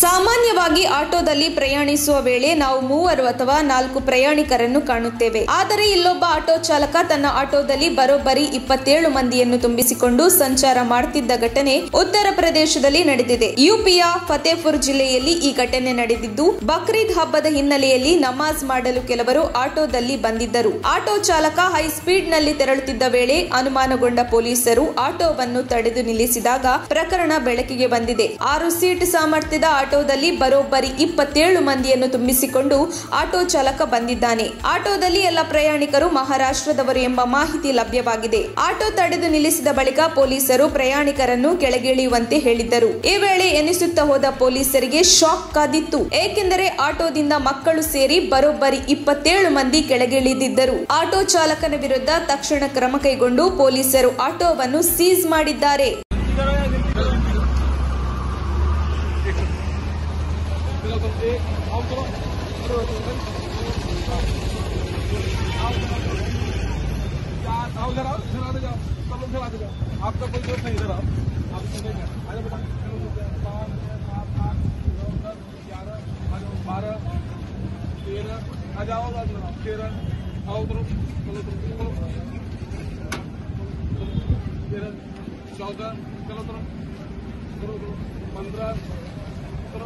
ಸಾಮಾನ್ಯವಾಗಿ ಆಟೋದಲ್ಲಿ ಪ್ರಯಾಣಿಸುವ ವೇಳೆ ನಾವು 3 ಅಥವಾ 4 ಪ್ರಯಾಣಿಕರನ್ನು ಕಾಣುತ್ತೇವೆ. ಆದರೆ ಇಲ್ಲೊಬ್ಬ ಆಟೋ ಚಾಲಕ ತನ್ನ ಆಟೋದಲ್ಲಿ ಬರೋಬ್ಬರಿ 27 ಮಂದಿಯನ್ನು ತುಂಬಿಸಿಕೊಂಡು ಸಂಚಾರ ಮಾಡುತ್ತಿದ್ದ ಘಟನೆ ಉತ್ತರ ಪ್ರದೇಶದಲ್ಲಿ ನಡೆದಿದೆ. ಯುಪಿಯ ಫತೇಪುರ್ ಜಿಲ್ಲೆಯಲ್ಲಿ ಈ ಘಟನೆ ನಡೆದಿದ್ದು, ಬಕ್ರೀದ್ ಹಬ್ಬದ ಹಿನ್ನೆಲೆಯಲ್ಲಿ ನಮಾಜ್ ಮಾಡಲು ಕೆಲವರು ಆಟೋದಲ್ಲಿ ಬಂದಿದ್ದರು. ಆಟೋ ಚಾಲಕ ಹೈ ಸ್ಪೀಡ್ ನಲ್ಲಿ ತೆರಳುತ್ತಿದ್ದ ವೇಳೆ ಅನುಮಾನಗೊಂಡ ಪೊಲೀಸರು ಆಟೋವನ್ನು ತಡೆದು ನಿಲ್ಲಿಸಿದಾಗ ಪ್ರಕರಣ ಬೆಳಕಿಗೆ ಬಂದಿದೆ. 6 ಸೀಟ್ ಸಾಮರ್ಥ್ಯದ ಆಟೋದಲ್ಲಿ ಬರೋಬ್ಬರಿ 27 ಮಂದಿಯನ್ನು ತುಂಬಿಸಿಕೊಂಡು ಆಟೋ ಚಾಲಕ ಬಂದಿದ್ದಾನೆ. ಆಟೋದಲ್ಲಿ ಎಲ್ಲ ಪ್ರಯಾಣಿಕರು ಮಹಾರಾಷ್ಟ್ರದವರು ಎಂಬ ಮಾಹಿತಿ ಲಭ್ಯವಾಗಿದೆ. ಆಟೋ ತಡೆದು ನಿಲ್ಲಿಸಿದ ಬಳಿಕ ಪೊಲೀಸರು ಪ್ರಯಾಣಿಕರನ್ನು ಕೆಳಗಿಳಿಯುವಂತೆ ಹೇಳಿದ್ದರು. ಈ ವೇಳೆ ಎನಿಸುತ್ತಾ ಹೋದ ಪೊಲೀಸರಿಗೆ ಶಾಕ್ ಕಾದಿತ್ತು. ಏಕೆಂದರೆ ಆಟೋದಿಂದ ಮಕ್ಕಳು ಸೇರಿ ಬರೋಬ್ಬರಿ 27 ಮಂದಿ ಕೆಳಗಿಳಿದಿದ್ದರು. ಆಟೋ ಚಾಲಕನ ವಿರುದ್ಧ ತಕ್ಷಣ ಕ್ರಮ ಕೈಗೊಂಡು ಪೊಲೀಸರು ಆಟೋವನ್ನು ಸೀಸ್ ಮಾಡಿದ್ದಾರೆ. आपका कोई दोस्त नहीं इधर आप बेटा 12 13 आ जाओ 13 आओ उधर चलो 13 14 चलो उधर 15 16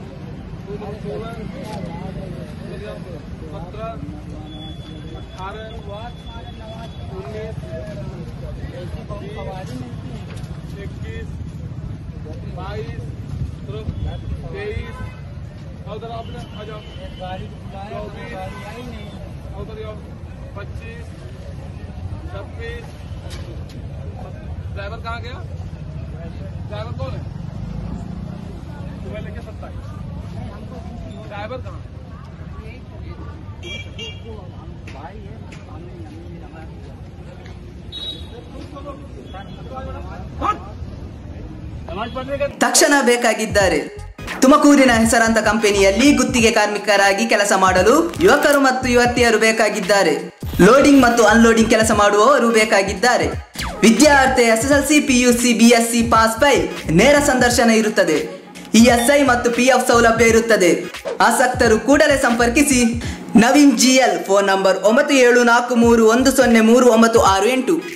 17 18 19 21 22 23 उधर आप आ जाओ 24 उधर जाओ 25 26 ड्राइवर कहाँ गया? ड्राइवर कौन है? तुम्हें लेके 27 ड्राइवर कहाँ? ತಕ್ಷಣ ಬೇಕಾಗಿದ್ದಾರೆ. ತುಮಕೂರಿನ ಹೆಸರಾಂತ ಕಂಪನಿಯಲ್ಲಿ ಗುತ್ತಿಗೆ ಕಾರ್ಮಿಕರಾಗಿ ಕೆಲಸ ಮಾಡಲು ಯುವಕರು ಮತ್ತು ಯುವತಿಯರು ಬೇಕಾಗಿದ್ದಾರೆ. ಲೋಡಿಂಗ್ ಮತ್ತು ಅನ್ಲೋಡಿಂಗ್ ಕೆಲಸ ಮಾಡುವವರು ಬೇಕಾಗಿದ್ದಾರೆ. ವಿದ್ಯಾರ್ಥಿ SSLC PUC BSc pass fail. ನೇರ ಸಂದರ್ಶನ ಇರುತ್ತದೆ. ESI ಮತ್ತು PF ಸೌಲಭ್ಯ ಇರುತ್ತದೆ. ಆಸಕ್ತರು ಕೂಡಲೇ ಸಂಪರ್ಕಿಸಿ. Naveen GL phone number 9743103968.